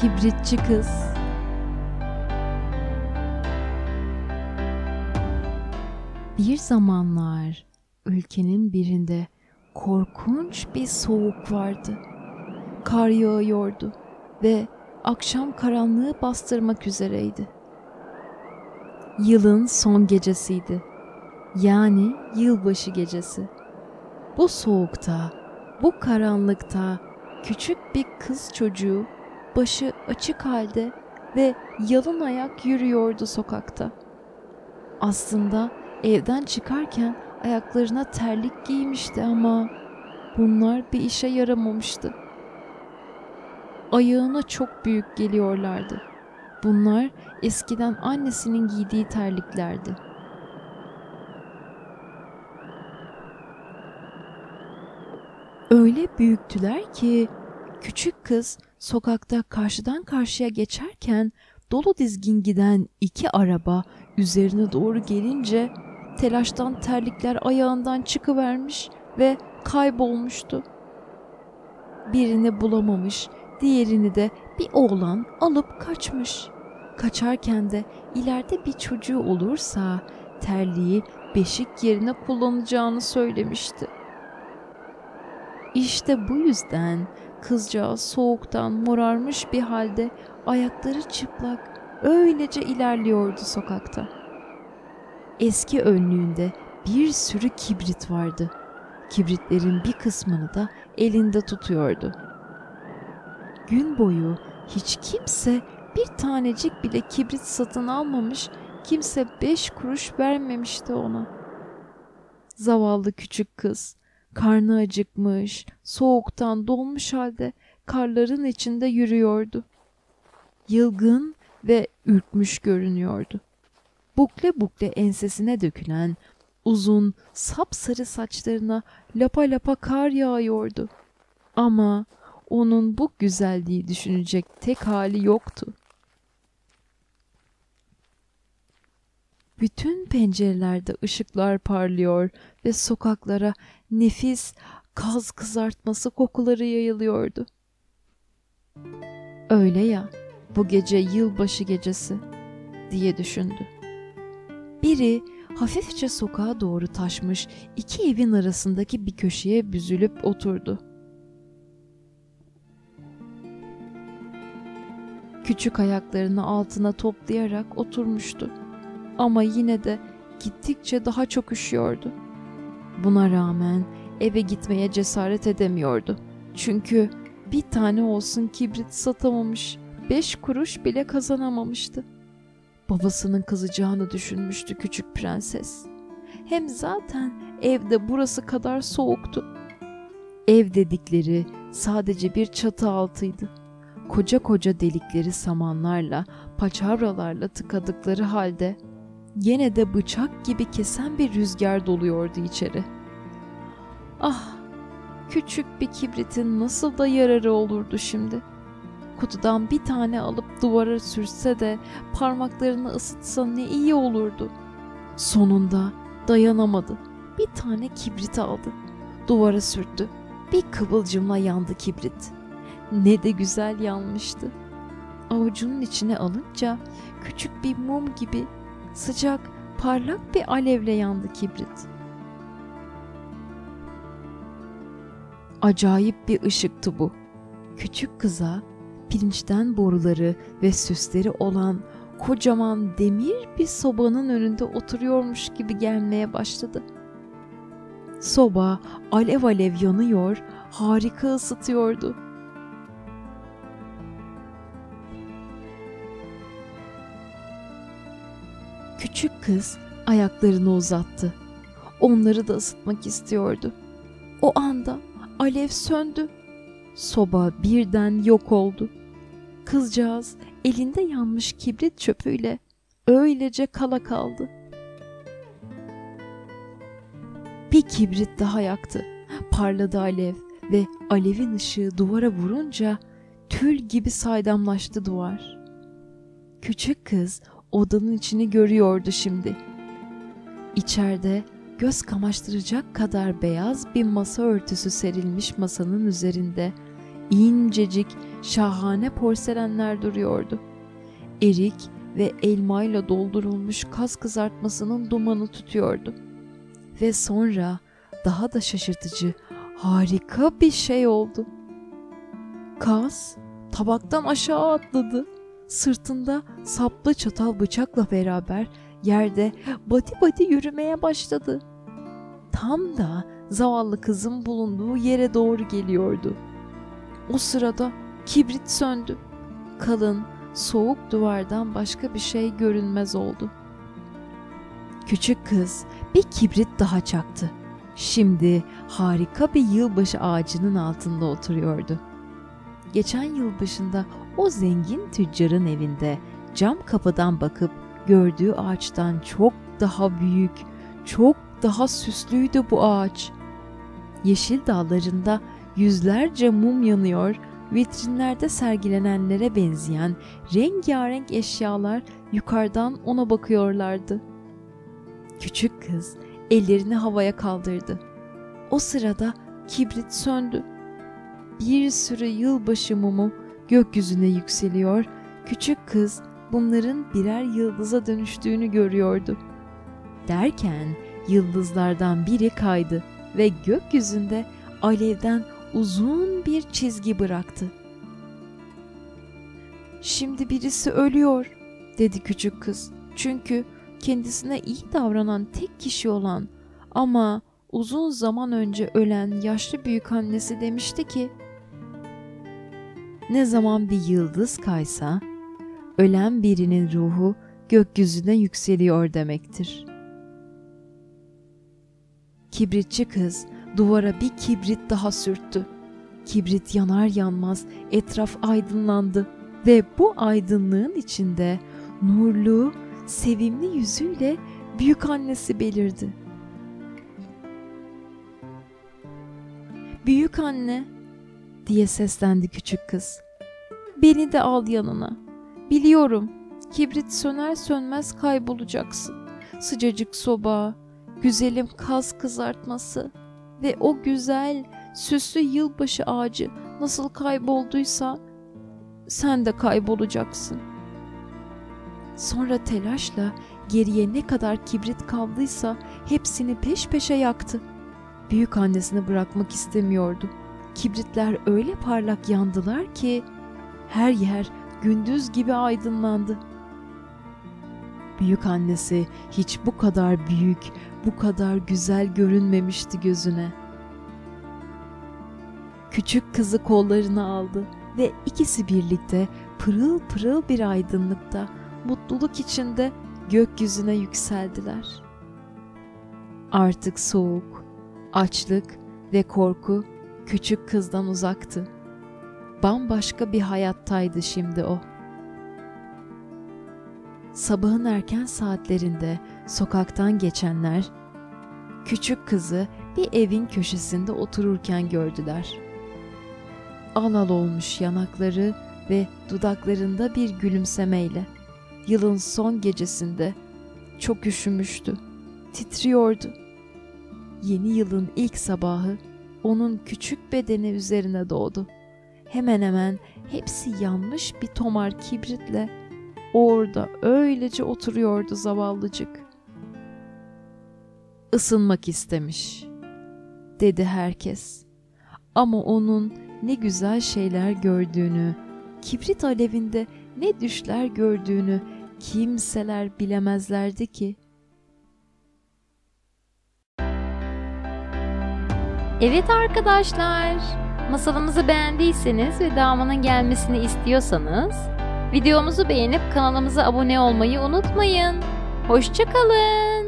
Kibritçi Kız. Bir zamanlar ülkenin birinde korkunç bir soğuk vardı. Kar yağıyordu ve akşam karanlığı bastırmak üzereydi. Yılın son gecesiydi. Yani yılbaşı gecesi. Bu soğukta, bu karanlıkta küçük bir kız çocuğu başı açık halde ve yalın ayak yürüyordu sokakta. Aslında evden çıkarken ayaklarına terlik giymişti ama bunlar bir işe yaramamıştı. Ayağına çok büyük geliyorlardı. Bunlar eskiden annesinin giydiği terliklerdi. Öyle büyüktüler ki küçük kız sokakta karşıdan karşıya geçerken dolu dizgin giden iki araba üzerine doğru gelince telaştan terlikler ayağından çıkıvermiş ve kaybolmuştu. Birini bulamamış, diğerini de bir oğlan alıp kaçmış. Kaçarken de ileride bir çocuğu olursa terliği beşik yerine kullanacağını söylemişti. İşte bu yüzden kızcağız soğuktan morarmış bir halde ayakları çıplak öylece ilerliyordu sokakta. Eski önlüğünde bir sürü kibrit vardı. Kibritlerin bir kısmını da elinde tutuyordu. Gün boyu hiç kimse bir tanecik bile kibrit satın almamış, kimse 5 kuruş vermemişti ona. Zavallı küçük kız, karnı acıkmış, soğuktan donmuş halde karların içinde yürüyordu. Yılgın ve ürkmüş görünüyordu. Bukle bukle ensesine dökülen uzun sapsarı saçlarına lapa lapa kar yağıyordu. Ama onun bu güzelliği düşünecek tek hali yoktu. Bütün pencerelerde ışıklar parlıyor ve sokaklara nefis kaz kızartması kokuları yayılıyordu. Öyle ya, bu gece yılbaşı gecesi diye düşündü. Biri hafifçe sokağa doğru taşmış iki evin arasındaki bir köşeye büzülüp oturdu. Küçük ayaklarını altına toplayarak oturmuştu. Ama yine de gittikçe daha çok üşüyordu. Buna rağmen eve gitmeye cesaret edemiyordu. Çünkü bir tane olsun kibrit satamamış, 5 kuruş bile kazanamamıştı. Babasının kızacağını düşünmüştü küçük prenses. Hem zaten evde burası kadar soğuktu. Ev dedikleri sadece bir çatı altıydı. Koca koca delikleri samanlarla, paçavralarla tıkadıkları halde gene de bıçak gibi kesen bir rüzgar doluyordu içeri. Ah, küçük bir kibritin nasıl da yararı olurdu şimdi. Kutudan bir tane alıp duvara sürse de parmaklarını ısıtsa ne iyi olurdu. Sonunda dayanamadı. Bir tane kibrit aldı. Duvara sürttü. Bir kıvılcımla yandı kibrit. Ne de güzel yanmıştı. Avucunun içine alınca küçük bir mum gibi sıcak, parlak bir alevle yandı kibrit. Acayip bir ışıktı bu. Küçük kıza pirinçten boruları ve süsleri olan kocaman demir bir sobanın önünde oturuyormuş gibi gelmeye başladı. Soba alev alev yanıyor, harika ısıtıyordu. Küçük kız ayaklarını uzattı. Onları da ısıtmak istiyordu. O anda alev söndü. Soba birden yok oldu. Kızcağız elinde yanmış kibrit çöpüyle öylece kala kaldı. Bir kibrit daha yaktı. Parladı alev ve alevin ışığı duvara vurunca tül gibi saydamlaştı duvar. Küçük kız odanın içini görüyordu şimdi. İçeride göz kamaştıracak kadar beyaz bir masa örtüsü serilmiş masanın üzerinde incecik, şahane porselenler duruyordu. Erik ve elmayla doldurulmuş kaz kızartmasının dumanı tutuyordu. Ve sonra daha da şaşırtıcı, harika bir şey oldu. Kaz tabaktan aşağı atladı. Sırtında saplı çatal bıçakla beraber yerde badi badi yürümeye başladı. Tam da zavallı kızın bulunduğu yere doğru geliyordu. O sırada kibrit söndü. Kalın, soğuk duvardan başka bir şey görünmez oldu. Küçük kız bir kibrit daha çaktı. Şimdi harika bir yılbaşı ağacının altında oturuyordu. Geçen yılbaşında o zengin tüccarın evinde cam kapıdan bakıp gördüğü ağaçtan çok daha büyük, çok daha süslüydü bu ağaç. Yeşil dallarında yüzlerce mum yanıyor, vitrinlerde sergilenenlere benzeyen rengarenk eşyalar yukarıdan ona bakıyorlardı. Küçük kız ellerini havaya kaldırdı. O sırada kibrit söndü. Bir sürü yılbaşı mumu gökyüzüne yükseliyor, küçük kız bunların birer yıldıza dönüştüğünü görüyordu. Derken yıldızlardan biri kaydı ve gökyüzünde alevden uzun bir çizgi bıraktı. "Şimdi birisi ölüyor," dedi küçük kız. Çünkü kendisine iyi davranan tek kişi olan ama uzun zaman önce ölen yaşlı büyükannesi demişti ki, "Ne zaman bir yıldız kaysa, ölen birinin ruhu gökyüzüne yükseliyor demektir." Kibritçi kız duvara bir kibrit daha sürttü. Kibrit yanar yanmaz etraf aydınlandı ve bu aydınlığın içinde nurlu, sevimli yüzüyle büyükannesi belirdi. "Büyük anne," diye seslendi küçük kız. "Beni de al yanına. Biliyorum, kibrit söner sönmez kaybolacaksın. Sıcacık soba, güzelim kaz kızartması ve o güzel, süslü yılbaşı ağacı nasıl kaybolduysa sen de kaybolacaksın." Sonra telaşla geriye ne kadar kibrit kaldıysa hepsini peş peşe yaktı. Büyük annesini bırakmak istemiyordu. Kibritler öyle parlak yandılar ki her yer gündüz gibi aydınlandı. Büyük annesi hiç bu kadar büyük, bu kadar güzel görünmemişti gözüne. Küçük kızı kollarına aldı ve ikisi birlikte pırıl pırıl bir aydınlıkta, mutluluk içinde gökyüzüne yükseldiler. Artık soğuk, açlık ve korku küçük kızdan uzaktı. Bambaşka bir hayattaydı şimdi o. Sabahın erken saatlerinde sokaktan geçenler küçük kızı bir evin köşesinde otururken gördüler. Al al olmuş yanakları ve dudaklarında bir gülümsemeyle. Yılın son gecesinde çok üşümüştü, titriyordu. Yeni yılın ilk sabahı onun küçük bedeni üzerine doğdu. Hemen hemen hepsi yanmış bir tomar kibritle orada öylece oturuyordu zavallıcık. "Isınmak istemiş," dedi herkes. Ama onun ne güzel şeyler gördüğünü, kibrit alevinde ne düşler gördüğünü kimseler bilemezlerdi ki. Evet arkadaşlar, masalımızı beğendiyseniz ve devamının gelmesini istiyorsanız videomuzu beğenip kanalımıza abone olmayı unutmayın. Hoşça kalın.